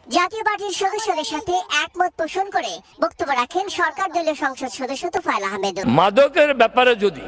জাতীয় পার্টির সদস্যদের সাথে একমত পোষণ করে বক্তব্য রাখেন সরকার দলীয় সংসদ সদস্য তোফায়েল আহমেদ। মাদকের ব্যাপারে যদি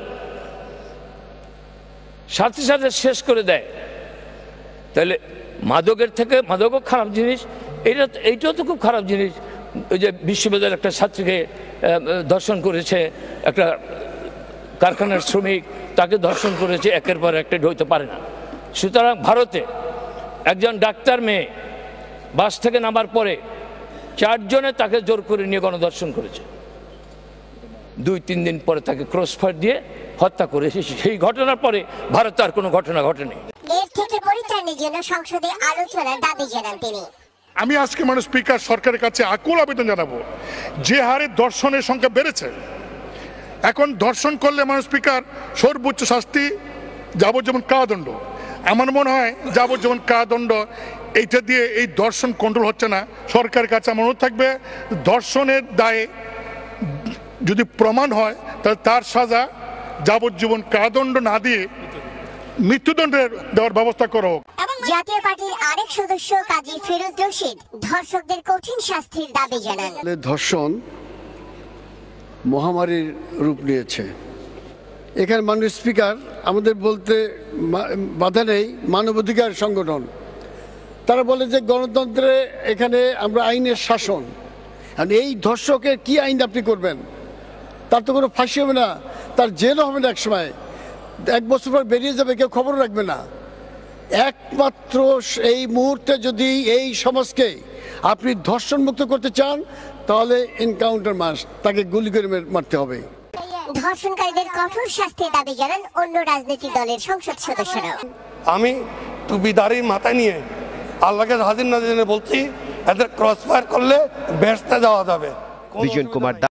সাথে সাথে শেষ করে দেয় তাহলে মাদকের থেকে মাদকও খারাপ জিনিস, এইটাও তো খুব খারাপ জিনিস। ওই যে বিশ্ববিদ্যালয়ের একটা ছাত্রীকে ধর্ষণ করেছে, একটা কারখানার শ্রমিক তাকে ধর্ষণ করেছে, একের পর একটা হইতে পারে না। সুতরাং ভারতে একজন ডাক্তার মেয়ে বাস থেকে নামার পরে 4 জনে তাকে জোর করে নিয়ে গণধর্ষণ করেছে, 2-3 দিন পরে তাকে ক্রসফায়ার দিয়ে হত্যা করেছে। সেই ঘটনার পরে ভারতে আর কোনো ঘটনা ঘটেনি। এর থেকে পরিত্রাণের জন্য সংসদে আলোচনার দাবি জানান তিনি। আমি আজকে স্পিকার সরকারের কাছে আকুল আবেদন জানাবো, যে হারে ধর্ষণের সংখ্যা বেড়েছে, এখন ধর্ষণ করলে স্পিকার সর্বোচ্চ শাস্তি যাবজ্জীবন কারাদণ্ড। আমার মনে হয় যাবজ্জীবন কারাদণ্ড এইটা দিয়ে এই ধর্ষণ কন্ট্রোল হচ্ছে না। সরকারের কাছে আমার অনুরোধ থাকবে, ধর্ষণের দায়ে যদি প্রমাণ হয় তাহলে তার সাজা যাবজ্জীবন কারাদণ্ড না দিয়ে মৃত্যুদণ্ডের দেওয়ার ব্যবস্থা করা হোক। জাতীয় পার্টির আরেক সদস্য কাজী ফিরোজ রশিদ ধর্ষকদের কঠিন শাস্তির দাবি জানান। ধর্ষণ মহামারীর রূপ নিয়েছে। এখানে মাননীয় স্পিকার আমাদের বলতে বাধা নেই, মানবাধিকার সংগঠন তারা বলে যে গণতন্ত্রে এখানে আমরা আইনের শাসন। আর এই ধর্ষকের কি আইন আপনি করবেন? তার তো কোনো ফাঁসি হবে না, তার জেলও হবে না, এক সময় 1 বছর পর বেরিয়ে যাবে, কেউ খবর রাখবে না। একমাত্র এই মুহূর্তে যদি এই সমাজকে আপনি ধর্ষণ মুক্ত করতে চান তাহলে এনকাউন্টার মাস্ট, তাকে গুলি করে মারতে হবে। ধর্ষণকারীদের কঠোর শাস্তির দাবি জানান অন্য রাজনৈতিক দলের সংসদ সদস্যরা। আমি টুপিদারির মাথায় নিয়ে আল্লাহকে হাজির নাজির বলছি, এদের ক্রসফায়ার করলে বেহেশতে যাওয়া যাবে। বিজন কুমার।